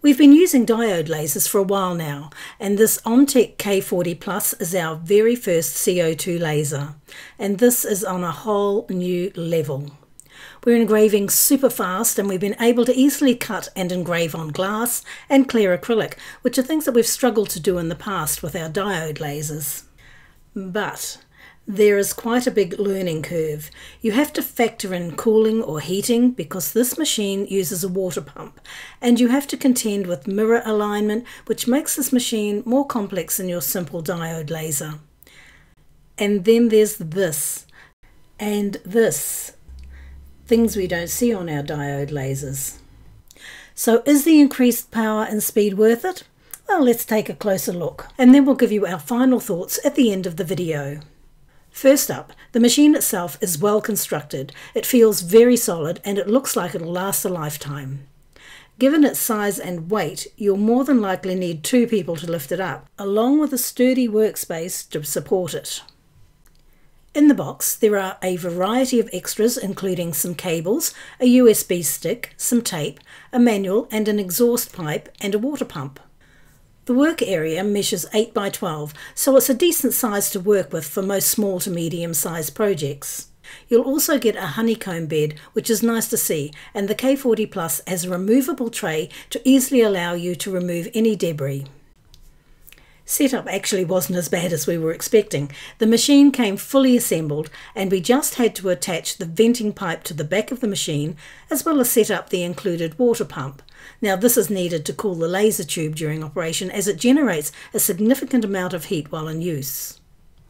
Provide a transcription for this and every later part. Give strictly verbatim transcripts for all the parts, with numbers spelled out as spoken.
We've been using diode lasers for a while now, and this OMTech K forty Plus is our very first C O two laser, and this is on a whole new level. We're engraving super fast, and we've been able to easily cut and engrave on glass and clear acrylic, which are things that we've struggled to do in the past with our diode lasers. But there is quite a big learning curve. You have to factor in cooling or heating because this machine uses a water pump, and you have to contend with mirror alignment, which makes this machine more complex than your simple diode laser. And then there's this and this, things we don't see on our diode lasers. So is the increased power and speed worth it? Well, let's take a closer look, and then we'll give you our final thoughts at the end of the video. First up, the machine itself is well constructed. It feels very solid and it looks like it'll last a lifetime. Given its size and weight, you'll more than likely need two people to lift it up, along with a sturdy workspace to support it. In the box, there are a variety of extras including some cables, a U S B stick, some tape, a manual and an exhaust pipe and a water pump. The work area measures eight by twelve, so it's a decent size to work with for most small to medium sized projects. You'll also get a honeycomb bed, which is nice to see, and the K forty Plus has a removable tray to easily allow you to remove any debris. Setup actually wasn't as bad as we were expecting. The machine came fully assembled, and we just had to attach the venting pipe to the back of the machine, as well as set up the included water pump. Now this is needed to cool the laser tube during operation, as it generates a significant amount of heat while in use.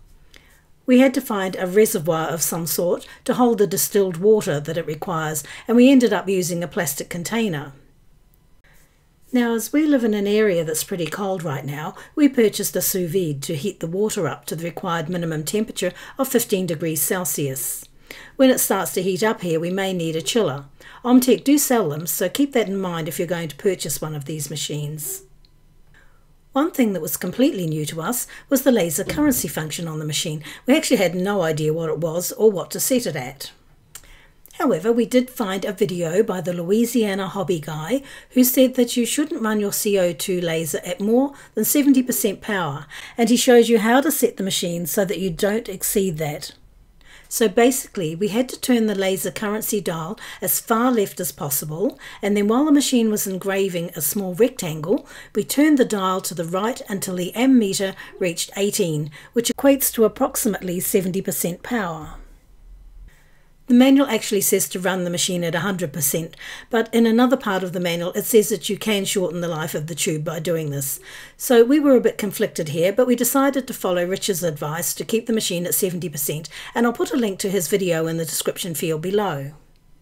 We had to find a reservoir of some sort to hold the distilled water that it requires, and we ended up using a plastic container. Now, as we live in an area that's pretty cold right now, we purchased a sous vide to heat the water up to the required minimum temperature of fifteen degrees Celsius. When it starts to heat up here, we may need a chiller. OMTech do sell them, so keep that in mind if you're going to purchase one of these machines. One thing that was completely new to us was the laser currency function on the machine. We actually had no idea what it was or what to set it at. However, we did find a video by the Louisiana hobby guy who said that you shouldn't run your C O two laser at more than seventy percent power, and he shows you how to set the machine so that you don't exceed that. So basically, we had to turn the laser currency dial as far left as possible, and then while the machine was engraving a small rectangle, we turned the dial to the right until the ammeter reached eighteen, which equates to approximately seventy percent power. The manual actually says to run the machine at one hundred percent, but in another part of the manual it says that you can shorten the life of the tube by doing this. So we were a bit conflicted here, but we decided to follow Rich's advice to keep the machine at seventy percent, and I'll put a link to his video in the description field below.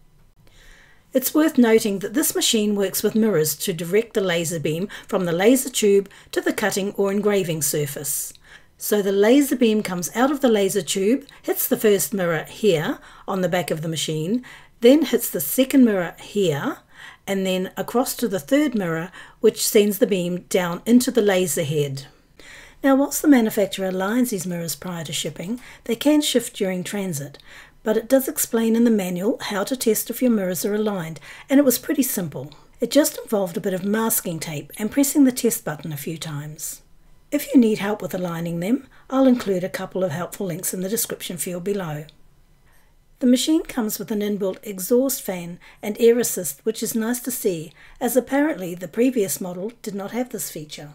It's worth noting that this machine works with mirrors to direct the laser beam from the laser tube to the cutting or engraving surface. So the laser beam comes out of the laser tube, hits the first mirror here on the back of the machine, then hits the second mirror here, and then across to the third mirror, which sends the beam down into the laser head. Now, whilst the manufacturer aligns these mirrors prior to shipping, they can shift during transit, but it does explain in the manual how to test if your mirrors are aligned, and it was pretty simple. It just involved a bit of masking tape and pressing the test button a few times. If you need help with aligning them, I'll include a couple of helpful links in the description field below. The machine comes with an inbuilt exhaust fan and air assist, which is nice to see, as apparently the previous model did not have this feature.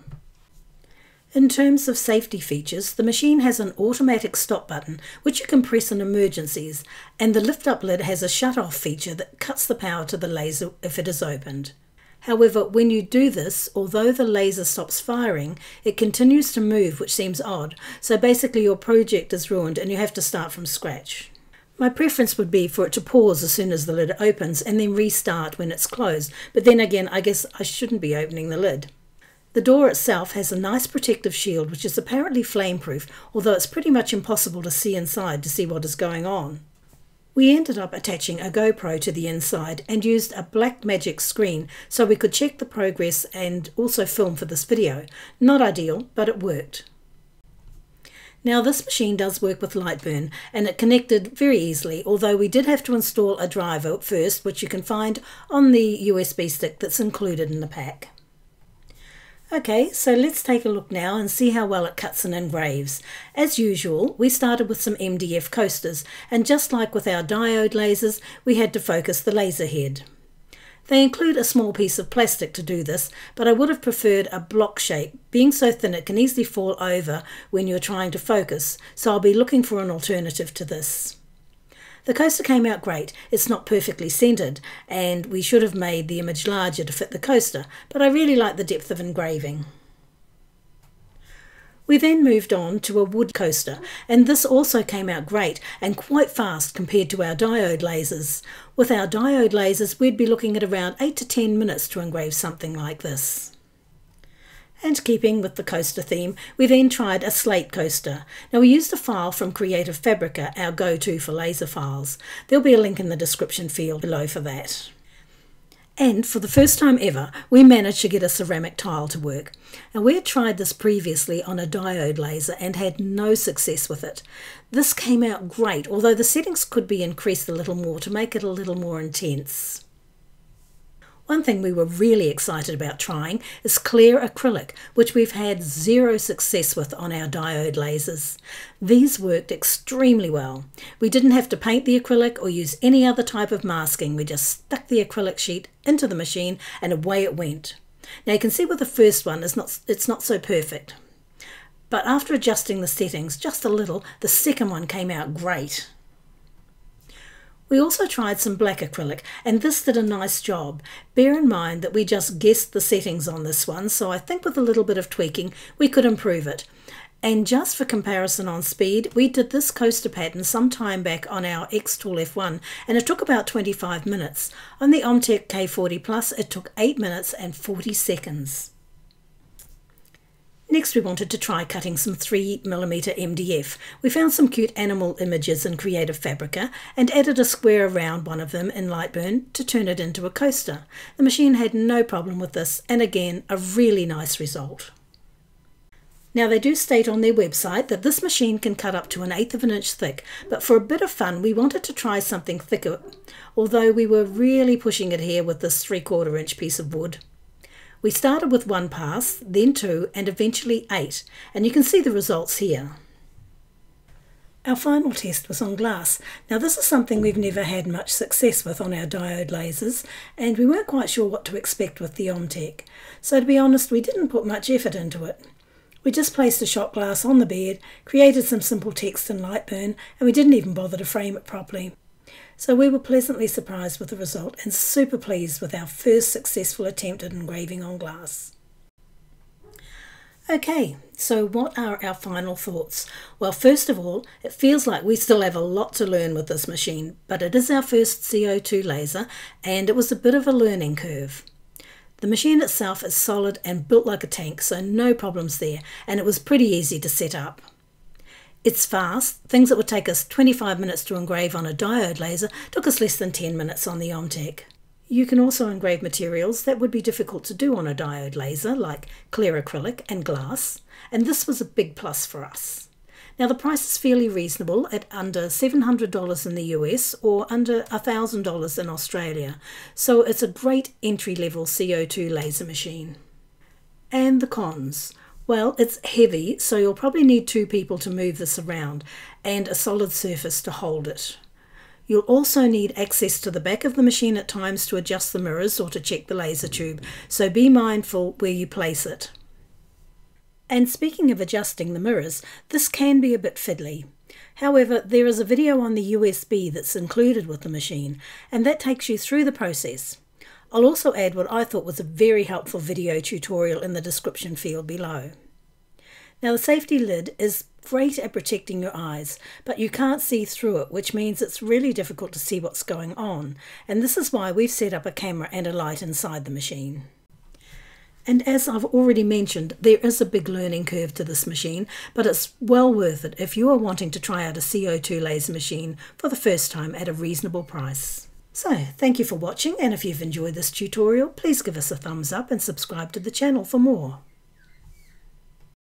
In terms of safety features, the machine has an automatic stop button, which you can press in emergencies, and the lift-up lid has a shut-off feature that cuts the power to the laser if it is opened. However, when you do this, although the laser stops firing, it continues to move, which seems odd, so basically your project is ruined and you have to start from scratch. My preference would be for it to pause as soon as the lid opens and then restart when it's closed, but then again I guess I shouldn't be opening the lid. The door itself has a nice protective shield which is apparently flame-proof, although it's pretty much impossible to see inside to see what is going on. We ended up attaching a GoPro to the inside and used a Blackmagic screen so we could check the progress and also film for this video. Not ideal, but it worked. Now this machine does work with Lightburn, and it connected very easily, although we did have to install a driver first, which you can find on the U S B stick that's included in the pack. Okay, so let's take a look now and see how well it cuts and engraves. As usual, we started with some M D F coasters, and just like with our diode lasers, we had to focus the laser head. They include a small piece of plastic to do this, but I would have preferred a block shape, being so thin it can easily fall over when you're trying to focus, so I'll be looking for an alternative to this. The coaster came out great. It's not perfectly centered, and we should have made the image larger to fit the coaster, but I really like the depth of engraving. We then moved on to a wood coaster, and this also came out great and quite fast compared to our diode lasers. With our diode lasers, we'd be looking at around eight to ten minutes to engrave something like this. And keeping with the coaster theme, we then tried a slate coaster. Now we used a file from Creative Fabrica, our go-to for laser files. There'll be a link in the description field below for that. And for the first time ever, we managed to get a ceramic tile to work. Now we had tried this previously on a diode laser and had no success with it. This came out great, although the settings could be increased a little more to make it a little more intense. One thing we were really excited about trying is clear acrylic, which we've had zero success with on our diode lasers. These worked extremely well. We didn't have to paint the acrylic or use any other type of masking. We just stuck the acrylic sheet into the machine and away it went. Now you can see with the first one it's not, it's not so perfect. But after adjusting the settings just a little, the second one came out great. We also tried some black acrylic, and this did a nice job. Bear in mind that we just guessed the settings on this one, so I think with a little bit of tweaking we could improve it. And just for comparison on speed, we did this coaster pattern some time back on our X Tool F one, and it took about twenty-five minutes. On the OMTech K forty Plus it took eight minutes and forty seconds. Next we wanted to try cutting some three millimeter M D F. We found some cute animal images in Creative Fabrica and added a square around one of them in Lightburn to turn it into a coaster. The machine had no problem with this, and again a really nice result. Now they do state on their website that this machine can cut up to an eighth of an inch thick, but for a bit of fun we wanted to try something thicker, although we were really pushing it here with this three quarter inch piece of wood. We started with one pass, then two, and eventually eight, and you can see the results here. Our final test was on glass. Now this is something we've never had much success with on our diode lasers, and we weren't quite sure what to expect with the OMTech. So to be honest, we didn't put much effort into it. We just placed a shot glass on the bed, created some simple text in Lightburn, and we didn't even bother to frame it properly. So we were pleasantly surprised with the result and super pleased with our first successful attempt at engraving on glass. Okay, so what are our final thoughts? Well, first of all, it feels like we still have a lot to learn with this machine, but it is our first C O two laser and it was a bit of a learning curve. The machine itself is solid and built like a tank, so no problems there, and it was pretty easy to set up. It's fast. Things that would take us twenty-five minutes to engrave on a diode laser took us less than ten minutes on the OMTech. You can also engrave materials that would be difficult to do on a diode laser, like clear acrylic and glass, and this was a big plus for us. Now the price is fairly reasonable at under seven hundred dollars in the U S or under one thousand dollars in Australia, so it's a great entry-level C O two laser machine. And the cons. Well, it's heavy, so you'll probably need two people to move this around and a solid surface to hold it. You'll also need access to the back of the machine at times to adjust the mirrors or to check the laser tube, so be mindful where you place it. And speaking of adjusting the mirrors, this can be a bit fiddly. However, there is a video on the U S B that's included with the machine, and that takes you through the process. I'll also add what I thought was a very helpful video tutorial in the description field below. Now the safety lid is great at protecting your eyes, but you can't see through it, which means it's really difficult to see what's going on, and this is why we've set up a camera and a light inside the machine. And as I've already mentioned, there is a big learning curve to this machine, but it's well worth it if you are wanting to try out a C O two laser machine for the first time at a reasonable price. So, thank you for watching, and if you've enjoyed this tutorial, please give us a thumbs up and subscribe to the channel for more.